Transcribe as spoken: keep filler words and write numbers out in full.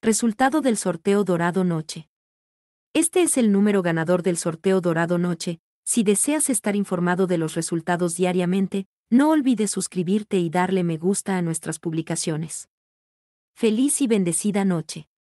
Resultado del sorteo Dorado Noche. Este es el número ganador del sorteo Dorado Noche. Si deseas estar informado de los resultados diariamente, no olvides suscribirte y darle me gusta a nuestras publicaciones. Feliz y bendecida noche.